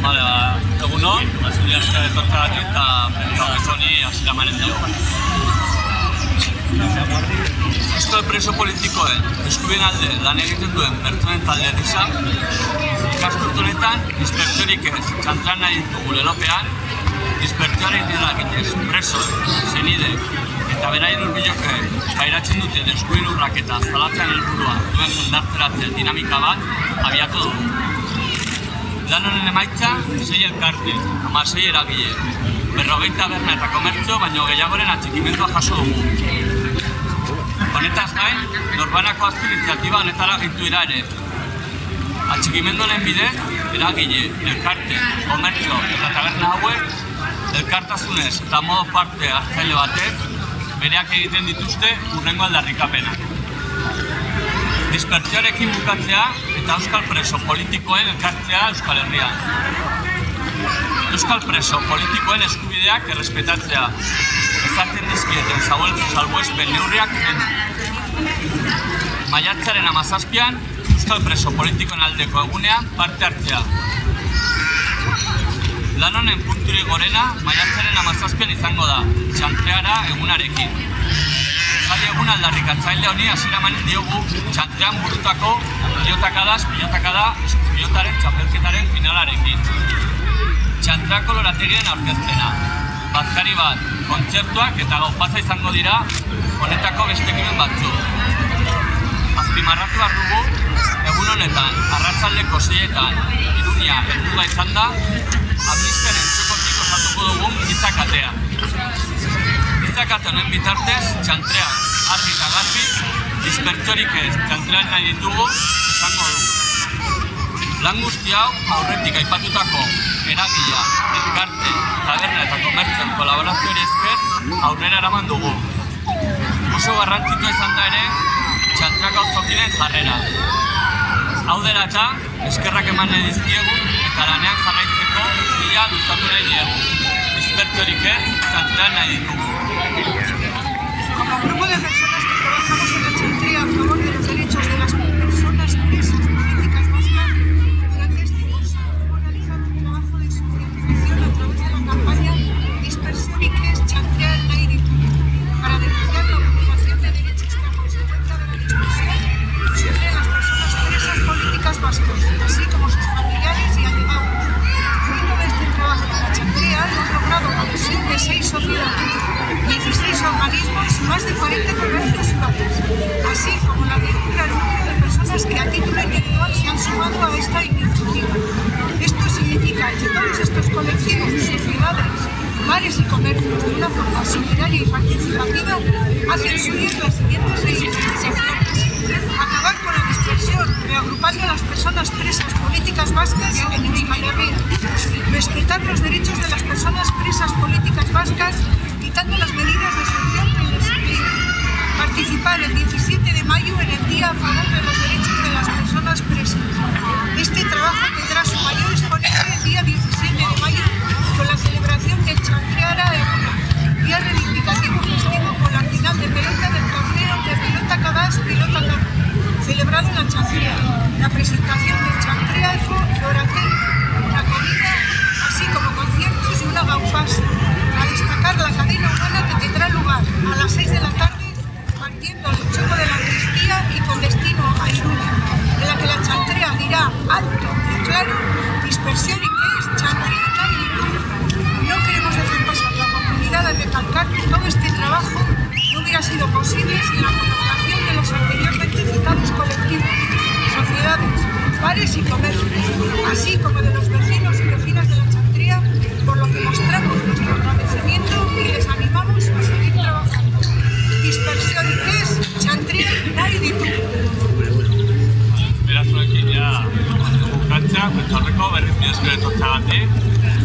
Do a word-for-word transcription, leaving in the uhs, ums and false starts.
Bale, egunon, Zulia esker etortzagatik eta pentsatzen honi hasiera emanen dio. Euskal preso politikoen eskubideen alde lan egiten duen pertsonen talde gisa, ikasturte honetan inspekziorik ez txantran nahi ditugu lelopean, inspekzioaren eraginez presoek, senidek eta beraien hurbilokeek pairatzen duten eskubideen urraketa zalatzean helburua duen jendarteratzen dinamika bat abiatu dugu. Lan honen emaitza, sei elkarte, hamasei eragile, berrogeita taberna eta komertzio baino gehiagoren atxikimendua jaso dugu. Honetaz gain, norbanako azken iniziatiba honetara gintu dira ere. Atxikimendu honen bidez, eragile, elkarte, komertzio eta taberna hauek, elkartasunez eta modo parte hartzaile batez, bereak egiten dituzte hurrengo aldarrikapenak. Dispertsioarekin bukatzea eta euskal preso politikoen elkartzea Euskal Herrian. Euskal preso politikoen eskubideak errespetatzea, ezartzen dizkieten salbuespen neurriak kendu. Maiatzaren hamazazpian, euskal preso politikoen aldeko egunean parte hartzea. Lan honen punturik gorena, maiatzaren hamazazpian izango da, txantreara egunarekin. Zai egun aldarrikatzaile honi hasiera emanen diogu txantrean burutako pilotakadaz pilotakada pilotaren txapelketaren finalarekin. Txantreako lorategien aurkezpena, bazkari bat, kontzertuak eta gaupaza izango dira honetako beste ekimen batzuk. Azpimarratu behar dugu, egun honetan, arratsaldeko seietan, Iruña helburua izan da, amnistiaren txokotik osatuko dugun gizakatea. Gizakate honen bitartez, txantreak argi eta garbi, dispertsiorik ez txantrean nahi ditugu izango dugu. Lan guzti hau aurretik aipatutako eragilea, elkarte, taberna eta komertzioen kolaborazioari esker aurrera eraman dugu. Oso garrantzitsua izan da ere, txantreak auzokiren jarrera. Hau dela eta, eskerrak eman nahi dizkiegu eta lanean jarraitzeko bila luzatu nahi diegu. Dispertsiorik ez, txantrean nahi ditugu. Como grupo de personas que trabajamos en la Chantrea a favor de los derechos de las personas presas políticas vascas, durante este curso hemos realizado un trabajo de socialización a través de la campaña Dispertsiorik ez, Chantrean nahi ditugu, para denunciar la vulneración de derechos que a consecuencia de la dispersión sufren las personas presas políticas vascas, así como sus familiares y allegados. Fruto de este trabajo de la Chantrea hemos logrado la adhesión de seis sociedades, dieciséis organismos y más de cuarenta comercios ciudadanos, así como la de un gran número de personas que a título individual se han sumado a esta iniciativa. Esto significa que todos estos colectivos, sociedades, bares y comercios de una forma solidaria y participativa hacen suyas las siguientes reivindicaciones: acabar con la dispersión, reagrupando a las personas presas políticas vascas en Euskal Herria, respetar los derechos de las personas presas políticas vascas quitando las medidas de excepción que les implican, participar el diecisiete de mayo en el Día a favor de los derechos de las personas presas. Este trabajo tendrá su mayor exponente el día diecisiete de mayo con la celebración del Txantreara Eguna, día reivindicativo festivo con la final de pelota del torneo de Pilotakadaz Pilotakada, celebrado en la Chantrea, la presentación del Txantrea Efo Lorategi, una comida, así como conciertos y una gaupasa, a destacar la cadena humana que tendrá lugar a las seis de la tarde partiendo del choco de la Cristía y con destino a Iruña, en la que la Chantrea dirá alto y claro: dispersión y qué es Chantrea nahi ditugu. No queremos dejar pasar la oportunidad de recalcar que todo este trabajo no hubiera sido posible sin la colaboración de los anteriormente citados colectivos, sociedades, bares y comercios, así como de los vecinos y vecinas de la Chantrea, por lo que mostramos nuestro agradecimiento y les animamos a seguir trabajando. Dispersión ez, Chantrea nahi ditugu. Beraz, horrekin ja, bukatzea, pentsaurreko berriz mila esker etortzagatik.